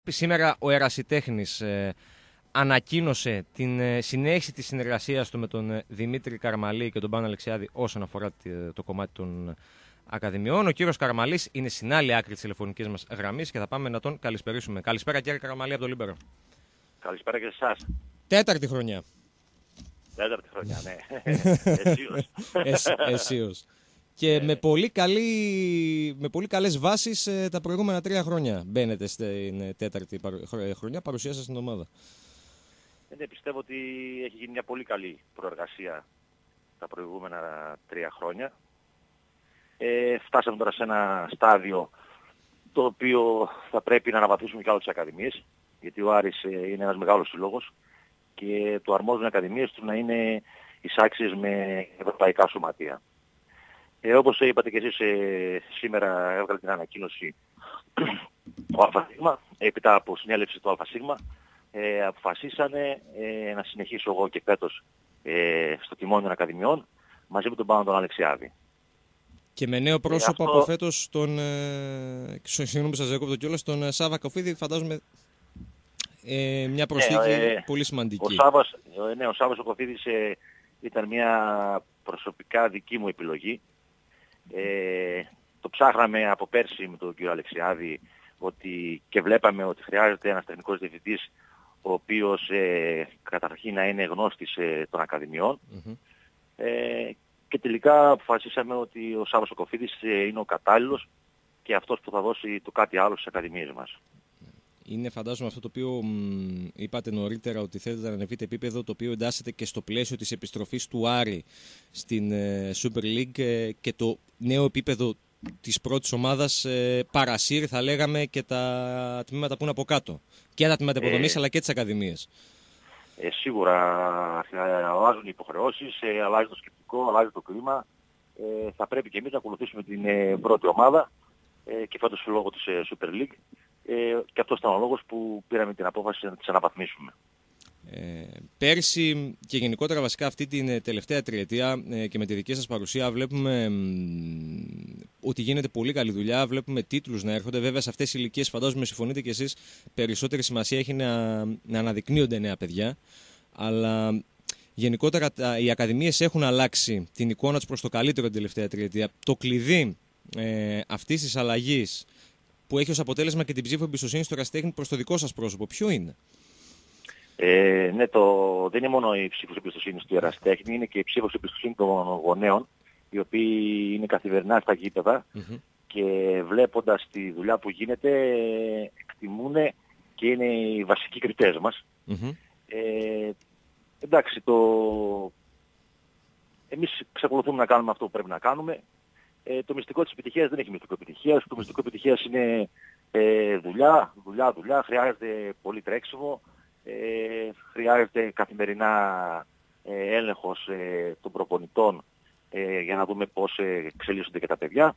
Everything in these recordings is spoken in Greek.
σήμερα ο Ερασιτέχνης ανακοίνωσε την συνέχιση της συνεργασίας του με τον Δημήτρη Καραμαλή και τον Πάνο Αλεξιάδη όσον αφορά το κομμάτι των ακαδημιών. Ο κύριος Καραμαλής είναι στην άλλη άκρη της τηλεφωνικής μας γραμμής και θα πάμε να τον καλησπερίσουμε. Καλησπέρα κύριε Καραμαλή από το Λίμπερο. Καλησπέρα και σε εσάς. Τέταρτη χρονιά. Τέταρτη χρονιά, ναι. Εσίως. Και με πολύ καλές βάσεις τα προηγούμενα 3 χρόνια μπαίνετε στην τέταρτη χρονιά παρουσία σας στην ομάδα. Ναι, πιστεύω ότι έχει γίνει μια πολύ καλή προεργασία τα προηγούμενα 3 χρόνια. Φτάσαμε τώρα σε ένα στάδιο το οποίο θα πρέπει να αναβαθμίσουμε κι άλλο τις ακαδημίες, γιατί ο Άρης είναι ένας μεγάλος συλλόγος και του αρμόζουν οι ακαδημίες του να είναι εισάξιες με ευρωπαϊκά σωματεία. Όπως είπατε και εσείς, σήμερα έβγαλε την ανακοίνωση ο ΑΣ, έπειτα από συνέλευση του ΑΣ, αποφασίσανε να συνεχίσω εγώ και φέτος στο τιμόνιο των ακαδημιών μαζί με τον Πάνο τον Αλεξιάδη. Και με νέο πρόσωπο από φέτος τον, συγγνώμη που σας διακόπτω κιόλας, τον Σάβα Κοφίδη, φαντάζομαι μια προσθήκη πολύ σημαντική. Ο Σάββας ο Κοφίδης ήταν μια προσωπικά δική μου επιλογή. Το ψάχναμε από πέρσι με τον κύριο Αλεξιάδη και βλέπαμε ότι χρειάζεται ένας τεχνικός διευθυντής ο οποίος καταρχήν να είναι γνώστης των ακαδημιών. Και τελικά αποφασίσαμε ότι ο Σάββας ο Κοφίδης είναι ο κατάλληλος και αυτός που θα δώσει το κάτι άλλο στις ακαδημίες μας. Είναι φαντάζομαι αυτό το οποίο είπατε νωρίτερα ότι θέλετε να ανεβείτε επίπεδο, το οποίο εντάσσεται και στο πλαίσιο της επιστροφής του Άρη στην Super League και το νέο επίπεδο της πρώτης ομάδας παρασύρει, θα λέγαμε, και τα τμήματα που είναι από κάτω. Και τα τμήματα υποδομής αλλά και τις ακαδημίες. Σίγουρα αλλάζουν οι υποχρεώσεις, αλλάζει το σκεπτικό, αλλάζει το κλίμα. Θα πρέπει και εμείς να ακολουθήσουμε την πρώτη ομάδα και φέτος λόγω της Super League. Και αυτός ήταν ο λόγος που πήραμε την απόφαση να τις αναβαθμίσουμε. Πέρσι και γενικότερα βασικά αυτή την τελευταία τριετία και με τη δική σας παρουσία βλέπουμε ότι γίνεται πολύ καλή δουλειά, βλέπουμε τίτλους να έρχονται. Βέβαια σε αυτές τις ηλικίες φαντάζομαι συμφωνείτε και εσείς, περισσότερη σημασία έχει να αναδεικνύονται νέα παιδιά, αλλά γενικότερα οι ακαδημίες έχουν αλλάξει την εικόνα τους προς το καλύτερο την τελευταία τριετία. Το κλειδί αυτής της αλλαγής που έχει ως αποτέλεσμα και την ψήφο εμπιστοσύνη στο ερασιτέχνη προς το δικό σας πρόσωπο, ποιο είναι? Ναι, δεν είναι μόνο η ψήφος εμπιστοσύνης του ερασιτέχνη, είναι και η ψήφος εμπιστοσύνη των γονέων, οι οποίοι είναι καθημερινά στα γήπεδα και βλέποντας τη δουλειά που γίνεται εκτιμούν και είναι οι βασικοί κριτές μας. Εντάξει, εμείς εξακολουθούμε να κάνουμε αυτό που πρέπει να κάνουμε. Το μυστικό της επιτυχίας δεν έχει μυστικό επιτυχίας. Το μυστικό επιτυχίας είναι δουλειά. Χρειάζεται πολύ τρέξιμο. Χρειάζεται καθημερινά έλεγχος των προπονητών για να δούμε πώς εξελίσσονται και τα παιδιά.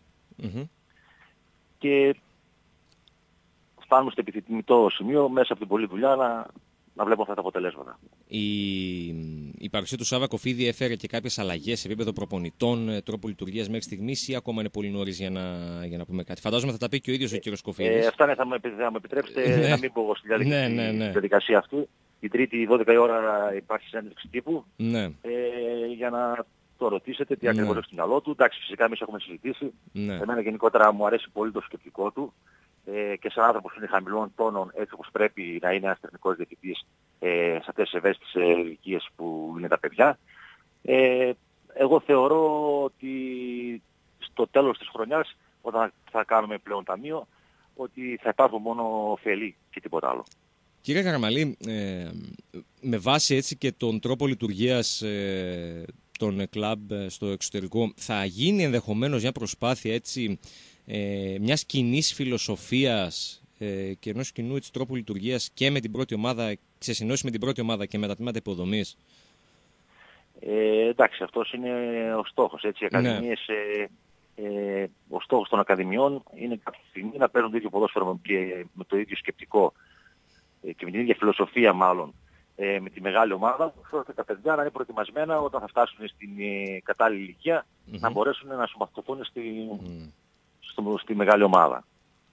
Και φτάνουμε στο επιθυμητό σημείο μέσα από την πολλή δουλειά να βλέπουμε αυτά τα αποτελέσματα. Η παρουσία του Σάβα Κοφίδη έφερε και κάποιες αλλαγές σε επίπεδο προπονητών, τρόπο λειτουργίας μέχρι στιγμής, ή ακόμα είναι πολύ νωρίς για να πούμε κάτι? Φαντάζομαι θα τα πει και ο ίδιος ο κύριος Κοφίδης. Αυτά θα μου επιτρέψετε να μην πω στη διαδικασία αυτή. Η Τρίτη 12 η ώρα υπάρχει συνέντευξη τύπου για να το ρωτήσετε τι ακριβώς έχει στο μυαλό του. Εντάξει, φυσικά εμείς έχουμε συζητήσει. Εμένα γενικότερα μου αρέσει πολύ το σκεπτικό του. Και σαν άνθρωπος που είναι χαμηλών τόνων, έτσι όπως πρέπει να είναι ένας τεχνικός διευθυντής σε αυτές τις ευαίσθητες ηλικίες που είναι τα παιδιά. Εγώ θεωρώ ότι στο τέλος της χρονιάς, όταν θα κάνουμε πλέον ταμείο, ότι θα υπάρχουν μόνο ωφελή και τίποτα άλλο. Κύριε Καραμαλή, με βάση έτσι και τον τρόπο λειτουργίας των κλαμπ στο εξωτερικό, θα γίνει ενδεχομένως μια προσπάθεια έτσι μιας κοινής φιλοσοφίας και ενός κοινού έτσι, τρόπου λειτουργίας και με την πρώτη ομάδα, σε συνόηση με την πρώτη ομάδα και με τα τμήματα υποδομής? Εντάξει, αυτός είναι ο στόχος. Έτσι. Οι ακαδημίες, ο στόχος των ακαδημιών είναι κάποια στιγμή να παίρνουν το ίδιο ποδόσφαιρο και με το ίδιο σκεπτικό και με την ίδια φιλοσοφία μάλλον με τη μεγάλη ομάδα, ώστε τα παιδιά να είναι προετοιμασμένα όταν θα φτάσουν στην κατάλληλη ηλικία να μπορέσουν να συμμαθητωθούν στη μεγάλη ομάδα.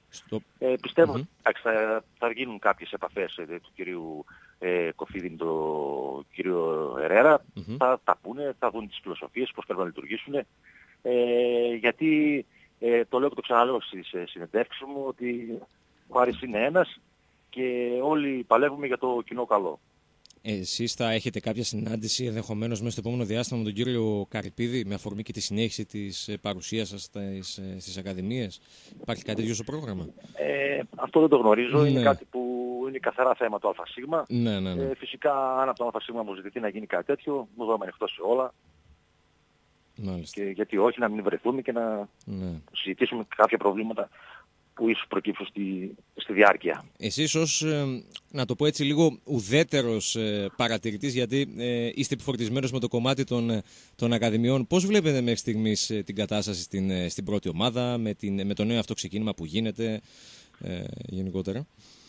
Πιστεύω ότι θα γίνουν κάποιες επαφές του κυρίου Κοφίδη με τον κύριο Ερέρα. Θα τα πούνε, θα δουν τις φιλοσοφίες, πώς πρέπει να λειτουργήσουν. Γιατί το λέω και το ξαναλέω στις συνεντεύξεις μου ότι ο Άρης είναι ένας και όλοι παλεύουμε για το κοινό καλό. Εσείς θα έχετε κάποια συνάντηση ενδεχομένως μέσα στο επόμενο διάστημα με τον κύριο Καρυπίδη με αφορμή και τη συνέχιση της παρουσίας σας στις ακαδημίες? Υπάρχει κάτι τέτοιο στο πρόγραμμα? Αυτό δεν το γνωρίζω. Είναι κάτι που είναι καθαρά θέμα του ΑΣ. Ναι. Φυσικά αν από το ΑΣ μου ζητηθεί να γίνει κάτι τέτοιο, μου δούμε ανοιχτό σε όλα. Μάλιστα. Και γιατί όχι, να μην βρεθούμε και να συζητήσουμε κάποια προβλήματα που ίσως προκύψουν στη διάρκεια. Εσείς ως, να το πω έτσι λίγο, ουδέτερος παρατηρητής, γιατί είστε επιφορτισμένος με το κομμάτι των ακαδημιών, πώς βλέπετε μέχρι στιγμής την κατάσταση στην πρώτη ομάδα, με το νέο αυτό ξεκίνημα που γίνεται γενικότερα?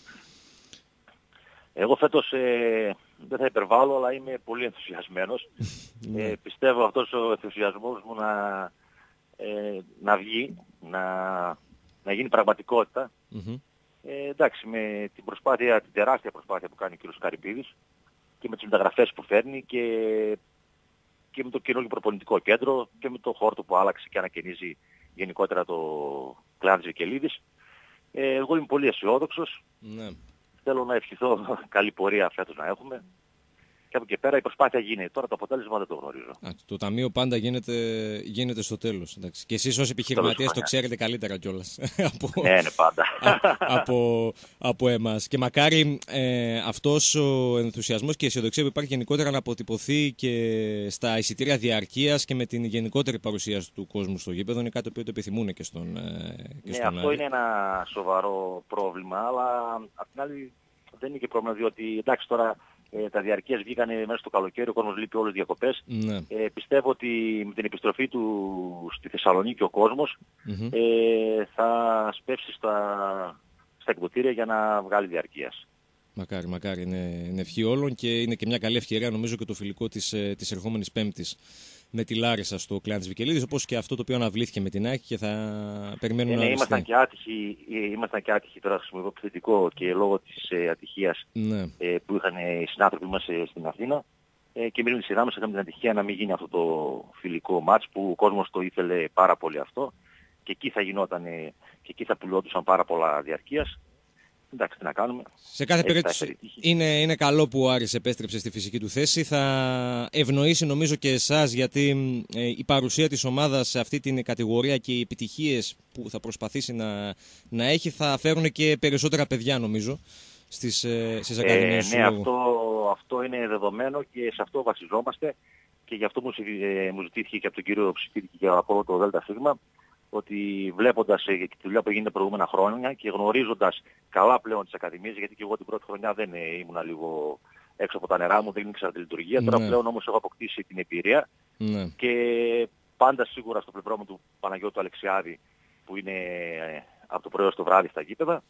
Εγώ φέτος δεν θα υπερβάλλω, αλλά είμαι πολύ ενθουσιασμένος. Πιστεύω αυτός ο ενθουσιασμός μου να βγει, να γίνει πραγματικότητα. Εντάξει, με την τεράστια προσπάθεια που κάνει ο κ. Καρυπίδης και με τις μεταγραφές που φέρνει και με το καινούργιο προπονητικό κέντρο και με το χόρτο που άλλαξε και ανακαινίζει γενικότερα το κλάν Βικελίδης. Εγώ είμαι πολύ αισιόδοξος. Θέλω να ευχηθώ καλή πορεία φέτος να έχουμε. Και από εκεί πέρα η προσπάθεια γίνεται. Τώρα το αποτέλεσμα δεν το γνωρίζω. Το ταμείο πάντα γίνεται στο τέλος. Εντάξει. Και εσείς ως επιχειρηματίες το ξέρετε καλύτερα κιόλας. Ναι, πάντα. από εμάς. Και μακάρι αυτός ο ενθουσιασμός και η αισιοδοξία που υπάρχει γενικότερα να αποτυπωθεί και στα εισιτήρια διαρκείας και με την γενικότερη παρουσία του κόσμου στο γήπεδο. Είναι κάτι που το επιθυμούν και στον αυτό είναι ένα σοβαρό πρόβλημα, αλλά απ' την άλλη δεν είναι και πρόβλημα, διότι εντάξει τώρα τα διαρκείας βγήκανε μέσα στο καλοκαίρι, ο κόσμος λείπει όλες τις διακοπές. Πιστεύω ότι με την επιστροφή του στη Θεσσαλονίκη ο κόσμος θα σπεύσει στα εκδοτήρια για να βγάλει διαρκείας. Μακάρι, είναι ευχή όλων και είναι και μια καλή ευκαιρία νομίζω και το φιλικό της ερχόμενης Πέμπτης με τη Λάρισα στο κλάν της Βικελίδης, όπως και αυτό το οποίο αναβλήθηκε με την ΑΕΚ και θα περιμένουμε να ήμασταν και άτυχοι τώρα χρησιμοποιώ επιθετικό και λόγω της ατυχίας που είχαν οι συνάνθρωποι μας στην Αθήνα και εμείς με τη σειρά μας είχαμε την ατυχία να μην γίνει αυτό το φιλικό μάτς που ο κόσμος το ήθελε πάρα πολύ αυτό και εκεί θα γινόταν και εκεί θα πουλιόντουσαν πάρα πολλά διαρκείας. Εντάξει, τι να κάνουμε. Σε κάθε περίπτωση είναι καλό που ο Άρης επέστρεψε στη φυσική του θέση. Θα ευνοήσει νομίζω και εσάς, γιατί η παρουσία της ομάδας σε αυτή την κατηγορία και οι επιτυχίες που θα προσπαθήσει να έχει θα φέρουν και περισσότερα παιδιά νομίζω στις ακαδημίες του. Ναι, αυτό είναι δεδομένο και σε αυτό βασιζόμαστε και γι' αυτό μου ζητήθηκε και από τον κύριο Ψηφίδη και από το ΔΣ ότι βλέποντας τη δουλειά που έγινε τα προηγούμενα χρόνια και γνωρίζοντας καλά πλέον τις ακαδημίες, γιατί και εγώ την πρώτη χρονιά δεν ήμουνα λίγο έξω από τα νερά μου, δεν ήξερα τη λειτουργία, τώρα πλέον όμως έχω αποκτήσει την εμπειρία και πάντα σίγουρα στο πλευρό μου του Παναγιώτου Αλεξιάδη που είναι από το πρωί ως το βράδυ στα γήπεδα,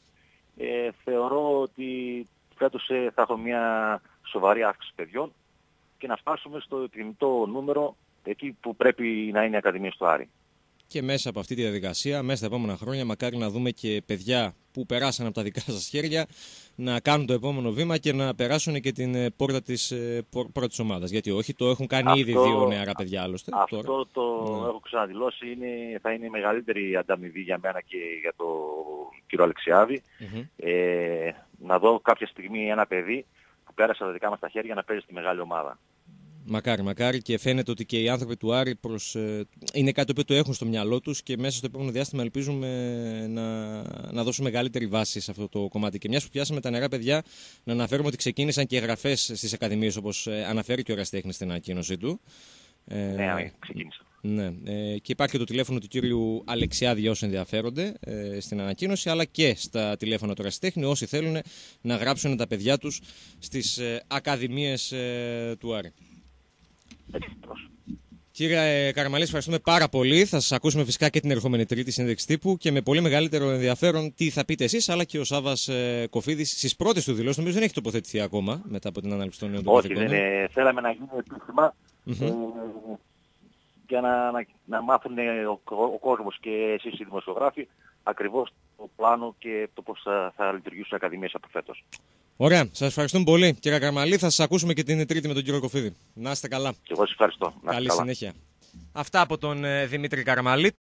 θεωρώ ότι φέτος θα έχω μια σοβαρή αύξηση παιδιών και να φτάσουμε στο επιθυμητό νούμερο εκεί που πρέπει να είναι η Ακαδημία του Άρη. Και μέσα από αυτή τη διαδικασία, μέσα στα επόμενα χρόνια, μακάρι να δούμε και παιδιά που περάσαν από τα δικά σας χέρια να κάνουν το επόμενο βήμα και να περάσουν και την πόρτα της πρώτης ομάδας. Γιατί όχι, το έχουν κάνει ήδη δύο νεαρά παιδιά άλλωστε. Αυτό το έχω ξαναδηλώσει, θα είναι η μεγαλύτερη ανταμοιβή για μένα και για τον κύριο Αλεξιάδη. Να δω κάποια στιγμή ένα παιδί που πέρασε από τα δικά μας τα χέρια να παίζει στη μεγάλη ομάδα. Μακάρι και φαίνεται ότι και οι άνθρωποι του Άρη είναι κάτι που το έχουν στο μυαλό τους και μέσα στο επόμενο διάστημα ελπίζουμε να δώσουν μεγαλύτερη βάση σε αυτό το κομμάτι. Και μιας που πιάσαμε τα νερά παιδιά, να αναφέρουμε ότι ξεκίνησαν και εγγραφές στις ακαδημίες όπως αναφέρει και ο Εραστέχνης στην ανακοίνωσή του. Ναι, ξεκίνησα. Ναι. Και υπάρχει και το τηλέφωνο του κύριου Αλεξιάδη για όσοι ενδιαφέρονται στην ανακοίνωση, αλλά και στα τηλέφωνα του Εραστέχνη όσοι θέλουν να γράψουν τα παιδιά τους στις ακαδημίες του Άρη. Κύριε Καραμαλή, ευχαριστούμε πάρα πολύ. Θα σας ακούσουμε φυσικά και την ερχόμενη Τρίτη συνέντευξη τύπου και με πολύ μεγαλύτερο ενδιαφέρον τι θα πείτε εσείς, αλλά και ο Σάββας Κοφίδης στις πρώτες του δηλώσεις. Νομίζω δεν έχει τοποθετηθεί ακόμα μετά από την ανάληψη των νέων του καθηκόντων. Όχι, θέλαμε να γίνει επίσημα για να μάθουν ο κόσμος και εσείς οι δημοσιογράφοι ακριβώς το πλάνο και το πώς θα λειτουργήσουν οι ακαδημίες από φέτος. Ωραία. Σας ευχαριστούμε πολύ, κύριε Καραμαλή. Θα σας ακούσουμε και την Τρίτη με τον κύριο Κοφίδη. Να είστε καλά. Και εγώ σας ευχαριστώ. Καλή συνέχεια. Αυτά από τον Δημήτρη Καραμαλή.